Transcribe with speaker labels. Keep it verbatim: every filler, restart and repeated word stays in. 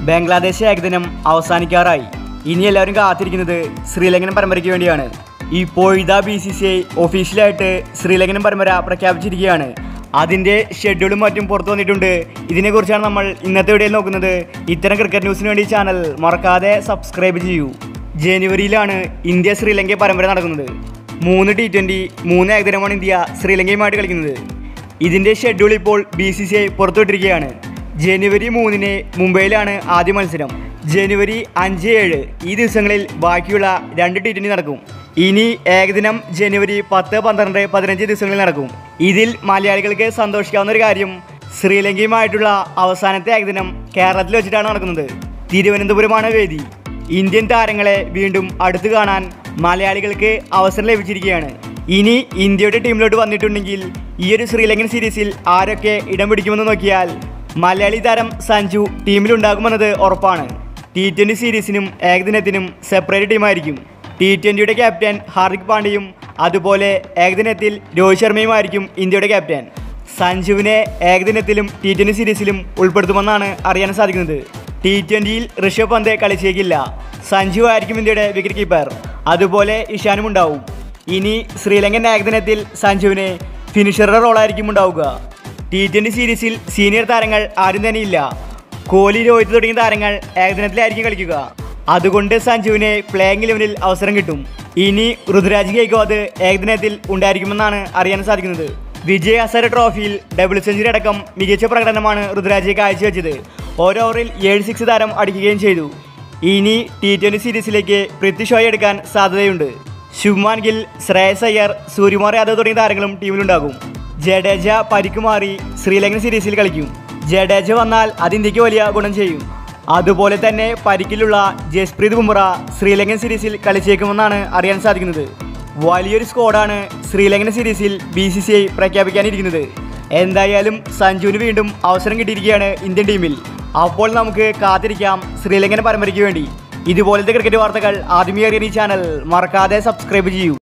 Speaker 1: ബംഗ്ലാദേശ് ഏകദിനം അവസാനിക്കാറായി. ഇനി എല്ലാവരും കാത്തിരിക്കുന്നത് ശ്രീലങ്കൻ പരമ്പരയ്ക്ക് വേണ്ടിയാണ്. ഇപ്പോഴിതാ ബി സി സി ഐ ഒഫീഷ്യലായിട്ട് ശ്രീലങ്കൻ പരമ്പര പ്രഖ്യാപിച്ചിരിക്കുകയാണ്. അതിൻ്റെ ഷെഡ്യൂളും മറ്റും പുറത്തു വന്നിട്ടുണ്ട്. ഇതിനെക്കുറിച്ചാണ് നമ്മൾ ഇന്നത്തെ വീഡിയോയിൽ നോക്കുന്നത്. ഇത്തരം ക്രിക്കറ്റ് ന്യൂസിന് വേണ്ടി ചാനൽ മറക്കാതെ സബ്സ്ക്രൈബ് ചെയ്യൂ. ജനുവരിയിലാണ് ഇന്ത്യ ശ്രീലങ്ക പരമ്പര നടക്കുന്നത്. മൂന്ന് ടി ട്വൻ്റി മൂന്ന് ഏകദിനമാണ് ഇന്ത്യ ശ്രീലങ്കയുമായിട്ട് കളിക്കുന്നത്. ഇതിൻ്റെ ഷെഡ്യൂൾ ഇപ്പോൾ ബി സി സി ഐ പുറത്തുവിട്ടിരിക്കുകയാണ്. ജനുവരി മൂന്നിന് മുംബൈയിലാണ് ആദ്യ മത്സരം. ജനുവരി അഞ്ച് ഏഴ് ഈ ദിവസങ്ങളിൽ ബാക്കിയുള്ള രണ്ട് ടി ട്വൻ്റി നടക്കും. ഇനി ഏകദിനം ജനുവരി പത്ത് പന്ത്രണ്ട് പതിനഞ്ച് ദിവസങ്ങളിൽ നടക്കും. ഇതിൽ മലയാളികൾക്ക് സന്തോഷിക്കാവുന്ന ഒരു കാര്യം, ശ്രീലങ്കയുമായിട്ടുള്ള അവസാനത്തെ ഏകദിനം കേരളത്തിൽ വെച്ചിട്ടാണ് നടക്കുന്നത്. തിരുവനന്തപുരമാണ് വേദി. ഇന്ത്യൻ താരങ്ങളെ വീണ്ടും അടുത്ത് കാണാൻ മലയാളികൾക്ക് അവസരം ലഭിച്ചിരിക്കുകയാണ്. ഇനി ഇന്ത്യയുടെ ടീമിലോട്ട് വന്നിട്ടുണ്ടെങ്കിൽ ഈ ഒരു ശ്രീലങ്കൻ സീരീസിൽ ആരൊക്കെ ഇടം പിടിക്കുമെന്ന് നോക്കിയാൽ മലയാളി താരം സഞ്ജു ടീമിലുണ്ടാകുമെന്നത് ഉറപ്പാണ്. ടി ട്വൻ്റി സീരീസിനും ഏകദിനത്തിനും സെപ്പറേറ്റ് ടീമായിരിക്കും. ടി ട്വൻ്റിയുടെ ക്യാപ്റ്റൻ ഹാർദിക് പാണ്ഡ്യയും അതുപോലെ ഏകദിനത്തിൽ രോഹിത് ശർമ്മയുമായിരിക്കും ഇന്ത്യയുടെ ക്യാപ്റ്റൻ. സഞ്ജുവിനെ ഏകദിനത്തിലും ടി ട്വൻ്റി സീരീസിലും ഉൾപ്പെടുത്തുമെന്നാണ് അറിയാൻ സാധിക്കുന്നത്. ടി ട്വൻ്റിയിൽ ഋഷഭ് പന്ത് കളിച്ചേക്കില്ല. സഞ്ജു ആയിരിക്കും ഇന്ത്യയുടെ വിക്കറ്റ് കീപ്പർ. അതുപോലെ ഇഷാനും ഉണ്ടാവും. ഇനി ശ്രീലങ്കൻ ഏകദിനത്തിൽ സഞ്ജുവിന് ഫിനിഷറുടെ റോളായിരിക്കും ഉണ്ടാവുക. ടി ട്വൻ്റി സീരീസിൽ സീനിയർ താരങ്ങൾ ആരും തന്നെയില്ല. കോഹ്ലി, രോഹിത് തുടങ്ങിയ താരങ്ങൾ ഏകദിനത്തിലായിരിക്കും കളിക്കുക. അതുകൊണ്ട് സഞ്ജുവിന് പ്ലേയിങ് ഇലവനിൽ അവസരം കിട്ടും. ഇനി ഋതുരാജ് ഗെയ്ക്വാദ് ഏകദിനത്തിൽ ഉണ്ടായിരിക്കുമെന്നാണ് അറിയാൻ സാധിക്കുന്നത്. വിജയ് ഹസാരെ ട്രോഫിയിൽ ഡബിൾ സെഞ്ചുറി അടക്കം മികച്ച പ്രകടനമാണ് ഋതുരാജ് കാഴ്ചവെച്ചത്. ഓരോ ഓവറിൽ ഏഴ് സിക്സ് താരം അടിക്കുകയും ചെയ്തു. ഇനി ടി ട്വൻ്റി സീരീസിലേക്ക് പൃഥ്വി ഷോയെ എടുക്കാൻ സാധ്യതയുണ്ട്. ശുഭ്മാൻ ഗിൽ, ശ്രേയസ് അയ്യർ, സൂര്യകുമാർ യാദവ് തുടങ്ങിയ താരങ്ങളും ടീമിലുണ്ടാകും. ജഡേജ പരിക്ക് മാറി ശ്രീലങ്കൻ സീരീസിൽ കളിക്കും. ജഡേജ വന്നാൽ അത് ഇന്ത്യക്ക് വലിയ ഗുണം ചെയ്യും. അതുപോലെ തന്നെ പരിക്കിലുള്ള ജസ്പ്രീത് ബുംറ ശ്രീലങ്കൻ സീരീസിൽ കളിച്ചേക്കുമെന്നാണ് അറിയാൻ സാധിക്കുന്നത്. വലിയൊരു സ്ക്വാഡാണ് ശ്രീലങ്കൻ സീരീസിൽ ബി സി സി ഐ പ്രഖ്യാപിക്കാനിരിക്കുന്നത്. എന്തായാലും സഞ്ജുവിന് വീണ്ടും അവസരം കിട്ടിയിരിക്കുകയാണ് ഇന്ത്യൻ ടീമിൽ. അപ്പോൾ നമുക്ക് കാത്തിരിക്കാം ശ്രീലങ്കൻ പരമ്പരയ്ക്ക് വേണ്ടി. ഇതുപോലത്തെ ക്രിക്കറ്റ് വാർത്തകൾ ആദ്യമേ അറിയാൻ ഈ ചാനൽ മറക്കാതെ സബ്സ്ക്രൈബ് ചെയ്യൂ.